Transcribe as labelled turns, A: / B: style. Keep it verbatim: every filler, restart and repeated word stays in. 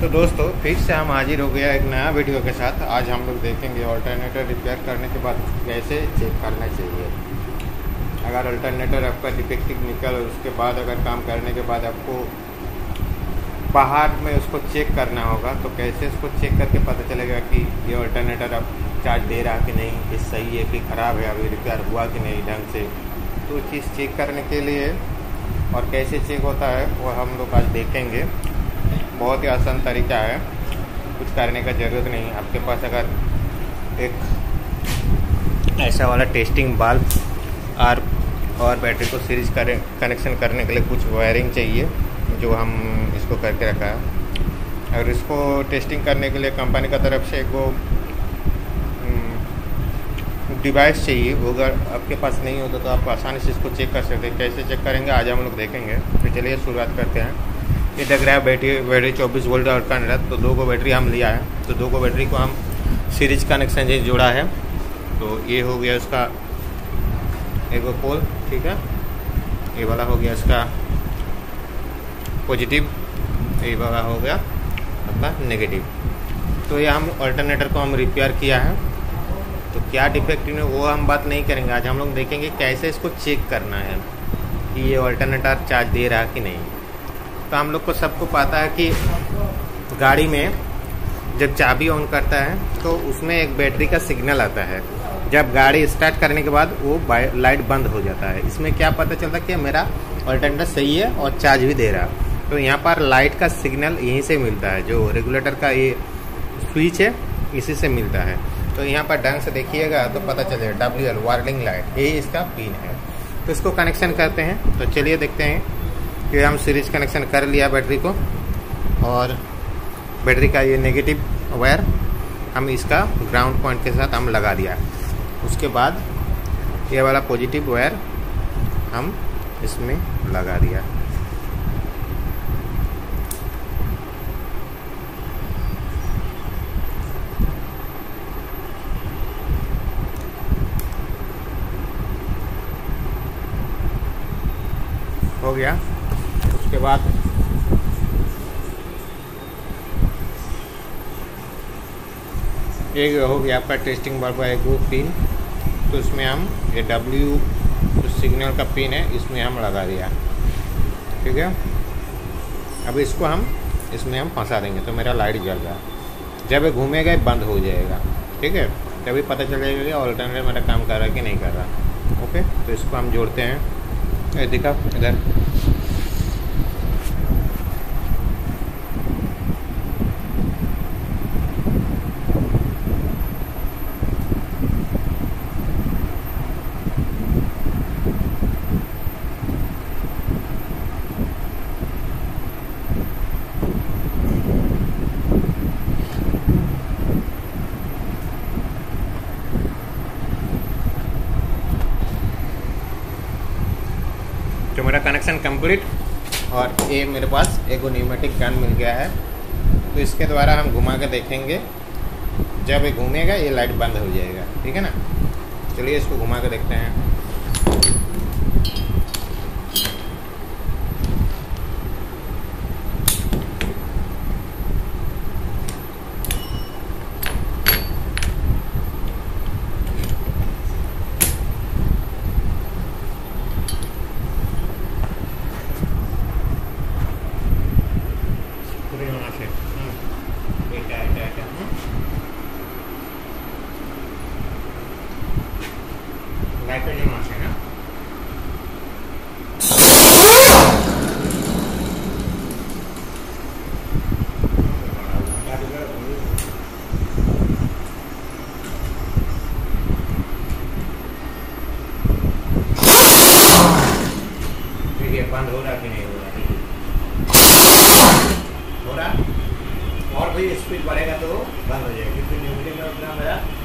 A: तो दोस्तों फिर से हम हाजिर हो गया एक नया वीडियो के साथ। आज हम लोग देखेंगे अल्टरनेटर रिपेयर करने के बाद कैसे चेक करना चाहिए। अगर अल्टरनेटर आपका डिफेक्टिव निकल और उसके बाद अगर काम करने के बाद आपको बाहर में उसको चेक करना होगा तो कैसे उसको चेक करके पता चलेगा कि ये अल्टरनेटर अब चार्ज दे रहा कि नहीं, ये सही है कि ख़राब है, अभी रिपेयर हुआ कि नहीं ढंग से। तो चीज़ चेक करने के लिए और कैसे चेक होता है वो हम लोग आज देखेंगे। बहुत ही आसान तरीका है, कुछ करने का ज़रूरत नहीं। आपके पास अगर एक ऐसा वाला टेस्टिंग बल्ब और और बैटरी को सीरीज करें कनेक्शन करने के लिए कुछ वायरिंग चाहिए, जो हम इसको करके रखा है। और इसको टेस्टिंग करने के लिए कंपनी का तरफ से एक वो डिवाइस चाहिए। वो अगर आपके पास नहीं होता तो आप आसानी से इसको चेक कर सकते हैं। कैसे चेक करेंगे आज हम लोग देखेंगे। तो चलिए शुरुआत करते हैं। ये लग रहा है बैटरी बैटरी चौबीस वोल्ट और का है, तो दो को बैटरी हम लिया है। तो दो को बैटरी को हम सीरीज कनेक्शन से जोड़ा है। तो ये हो गया इसका एक पोल, ठीक है। ये वाला हो गया इसका पॉजिटिव, ये वाला हो गया आपका नेगेटिव। तो ये हम अल्टरनेटर को हम रिपेयर किया है। तो क्या डिफेक्ट है वो हम बात नहीं करेंगे। आज हम लोग देखेंगे कैसे इसको चेक करना है कि ये अल्टरनेटर चार्ज दे रहा है कि नहीं। तो हम लोग को सबको पता है कि गाड़ी में जब चाबी ऑन करता है तो उसमें एक बैटरी का सिग्नल आता है। जब गाड़ी स्टार्ट करने के बाद वो लाइट बंद हो जाता है। इसमें क्या पता चलता है कि मेरा अल्टरनेटर सही है और चार्ज भी दे रहा है। तो यहाँ पर लाइट का सिग्नल यहीं से मिलता है, जो रेगुलेटर का ये स्विच है इसी से मिलता है। तो यहाँ पर ढंग से देखिएगा तो पता चलेगा डब्ल्यू एल वार्निंग लाइट, यही इसका पिन है। तो इसको कनेक्शन करते हैं। तो चलिए देखते हैं कि हम सीरीज कनेक्शन कर लिया बैटरी को, और बैटरी का ये नेगेटिव वायर हम इसका ग्राउंड पॉइंट के साथ हम लगा दिया। उसके बाद ये वाला पॉजिटिव वायर हम इसमें लगा दिया। हो गया। उसके बाद एक हो गया आपका टेस्टिंग बल्ब का एक वो पिन। तो इसमें हम ये डब्ल्यू जो सिग्नल का पिन है इसमें हम लगा दिया, ठीक है। अब इसको हम इसमें हम फंसा देंगे तो मेरा लाइट जल रहा है। जब ये घूमेगा ये बंद हो जाएगा, ठीक है। तभी पता चलेगा कि ऑल्टरनेटर मेरा काम कर रहा है कि नहीं कर रहा। ओके, तो इसको हम जोड़ते हैं। ये दिखा इधर, तो मेरा कनेक्शन कंप्लीट। और ये मेरे पास एक न्यूमेटिक गन मिल गया है। तो इसके द्वारा हम घुमा के देखेंगे, जब ये घूमेगा ये लाइट बंद हो जाएगा, ठीक है ना। चलिए इसको घुमा के देखते हैं। लाइट नहीं मारते ना। देखिए बंद हो रहा कि नहीं हो रहा, हो रहा। और भी स्पीड बढ़ेगा तो बंद हो जाएगा, क्योंकि न्यूमेटिक में उतना मेरा